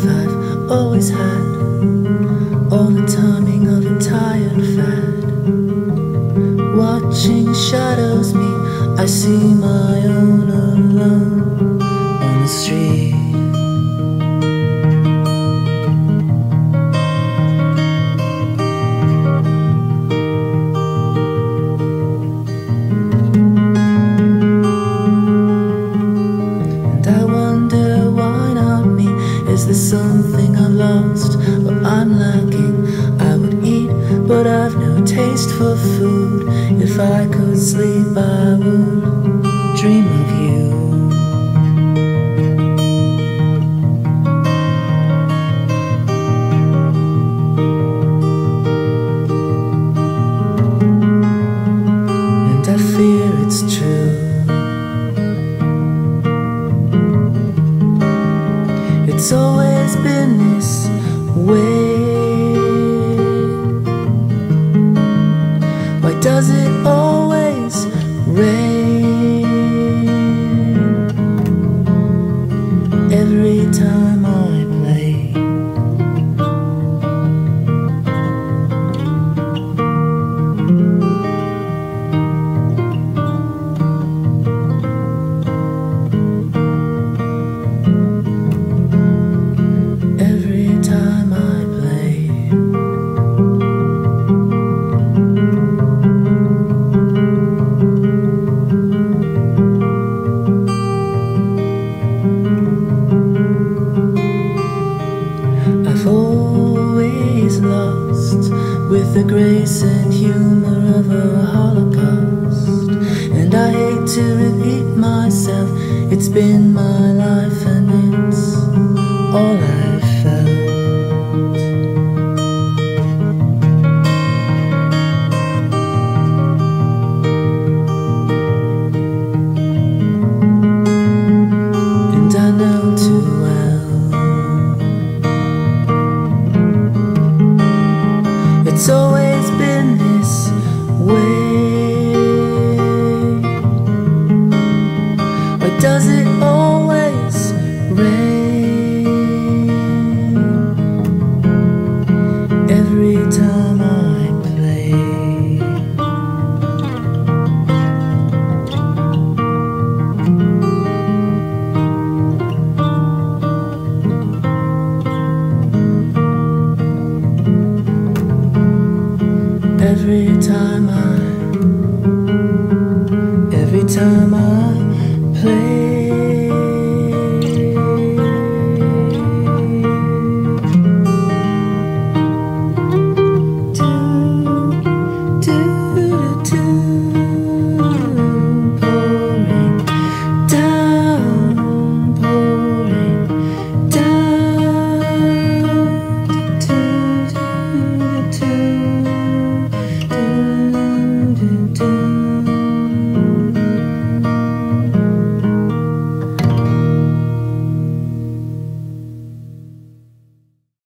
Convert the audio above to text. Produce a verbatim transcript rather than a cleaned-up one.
life I've always had, all the timing of a tired fad. Watching shadows meet, I see my own alone on the street. Is there something I've lost or I'm lacking? I would eat, but I've no taste for food. If I could sleep, I would dream of you. And I fear it's true. It's always been this way. Why does it always rain every time I play? I've always lost with the grace and humor of a Holocaust, and I hate to repeat myself. It's been my life and it's all I've felt. And I know too well it's always been this way. Why does it always rain every time I play? Every time I, every time I play.